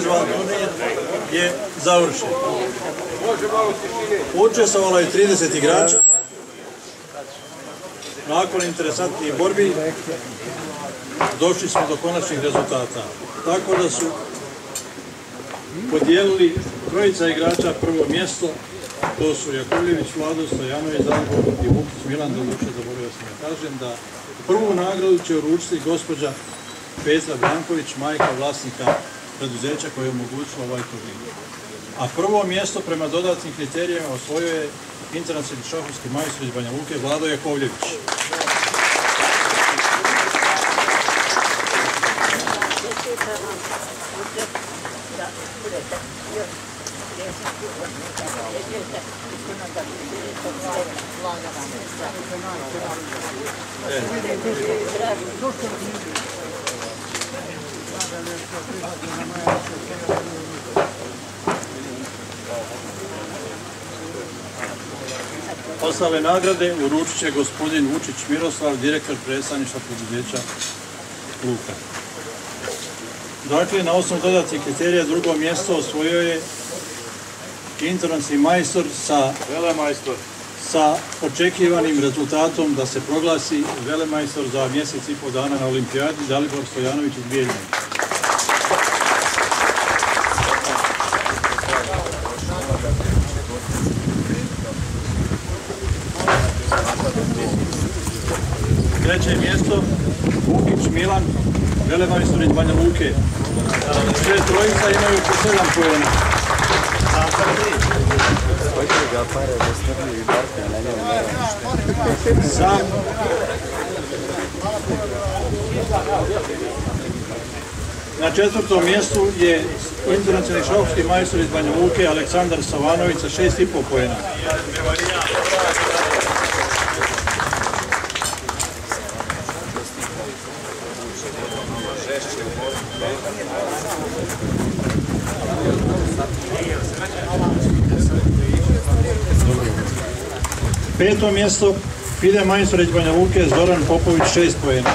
individualni turnir je završen. Učestvovalo je 30 igrača. Nakon interesantnih borbi došli smo do konačnih rezultata. Tako da su podijelili trojica igrača prvo mjesto. To su Jakovljević Vlado, Stojanović Dalibor i Vukić Milan. Doduše, zaboravio sam da kažem da prvu nagradu će uručiti gospođa Petra Branković, majka vlasnika preduzeća koje je omogućilo ovaj turnir. A prvo mjesto prema dodatnim kriterijima osvojio je internacionalni šahovski majstor iz Banja Luke Vlado Jakovljević. Ostale nagrade uručit će gospodin Vučić Miroslav, direktor predstavništva preduzeća Luka. Dakle, na osnovu dodatnih kriterija drugo mjesto osvojio je internacionalni majstor sa očekivanim rezultatom da se proglasi velemajstor za mjesec i pol dana na olimpijadi, Dalibor Stojanović iz Bijeljine. Treće mjesto Vukić Milan, velemajstor iz Banja Luke. Sve trojica imaju po 7 poena. Na četvrtom mjestu je internacionalni šahovski majstor iz Banja Luke Aleksandar Savanović sa 6,5 poena. Peto mjesto FIDE majstor iz Banja Luke Zoran Popović 6 poena.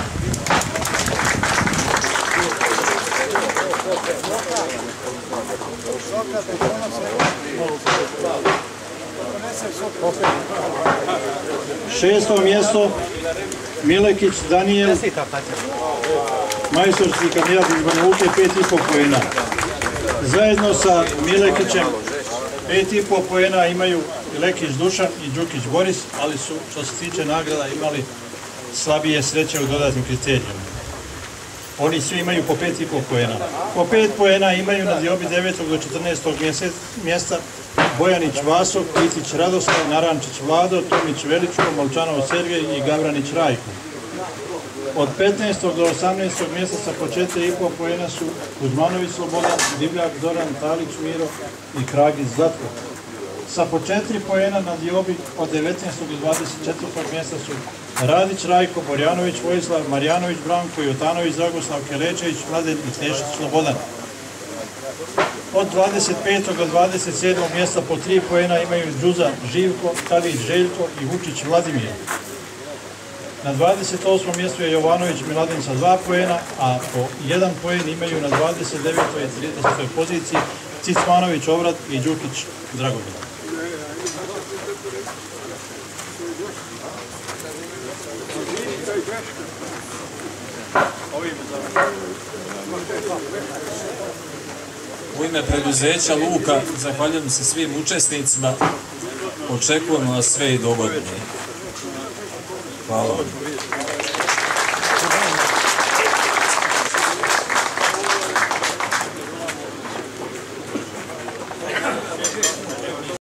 Šesto mjesto Milekić Danijel, majstorski kandidat iz Banja Luke 5,5 poena. Zajedno sa Milekićem 5,5 poena imaju Lekić Dušan i Đukić Boris, ali su, što se tiče nagrada, imali slabije sreće u dodatnim kriterijima. Oni svi imaju po 5,5 poena. Po 5 poena imaju na diobi 9. do 14. mjesta Bojanić Vaso, Kitić Radoslav, Narančić Vlado, Tomić Veličko, Molčanov Sergej i Gavranić Rajko. Od 15. do 18. mjesta sa po 4,5 poena su Kuzmanović Slobodan, Divljak Zoran, Talić Miro i Kragić Zlatko. Sa po 4 poena na diobi od 19. do 24. mjesta su Radić Rajko, Borjanović Vojislav, Marjanović Branko, Jotanović Dragoslav, Kelečević Mladen i Snešić Slobodan. Od 25. do 27. mjesta po 3 poena imaju Đuza Živko, Talić Željko i Vučić Vladimir. Na 28. mjestu je Jovanović Miladin sa 2 poena, a po 1 poen imaju na 29. i 30. poziciji Cicmanović Ovrat i Đukić Dragoljub. U ime preduzeća Luka zahvaljujem se svim učesnicima. Očekujemo vas sve i dogodine. Hvala.